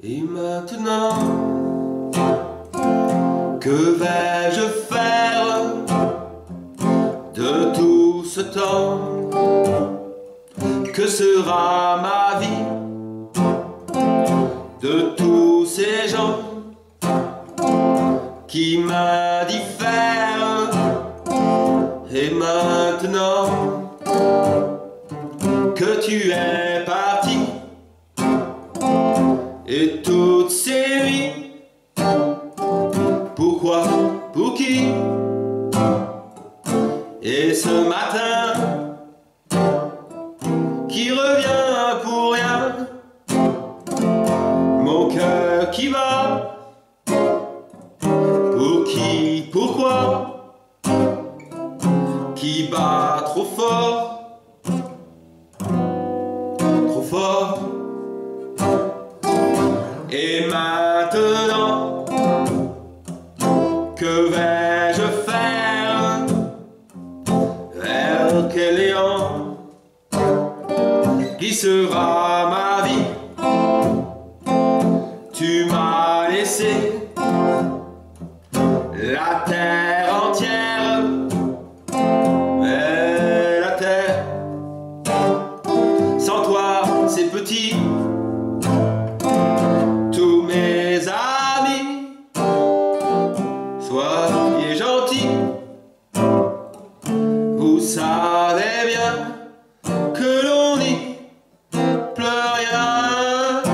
Et maintenant, que vais-je faire de tout ce temps? Que sera ma vie de tous ces gens qui m'indiffèrent? Et maintenant que tu es parti, et toutes ces nuits, pourquoi, pour qui? Et ce matin qui revient pour rien, mon cœur qui bat, pour qui, pourquoi? Qui bat trop fort, trop fort. Et maintenant, que vais-je faire? Vers quel élan glissera ma vie? Tu m'as laissé la terre entière, mais la terre sans toi c'est petit. Tous mes amis, soyez gentils, vous savez bien que l'on n'y pleure rien.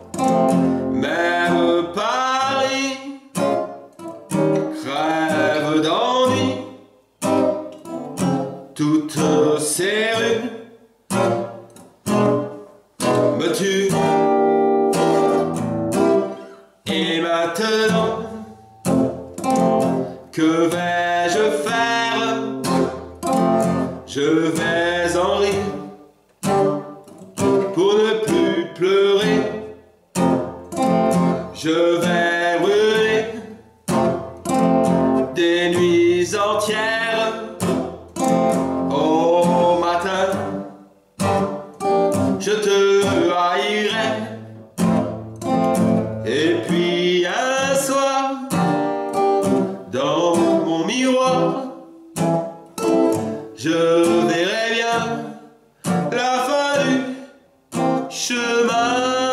Même Paris crève d'ennui, toutes ces rues me tuent. Et maintenant, que vais-je faire? Je vais en rire pour ne plus pleurer. Je vais brûler des nuits entières. Au matin, je te haïrai. Et puis un soir, dans mon miroir, je verrai bien la fin du chemin.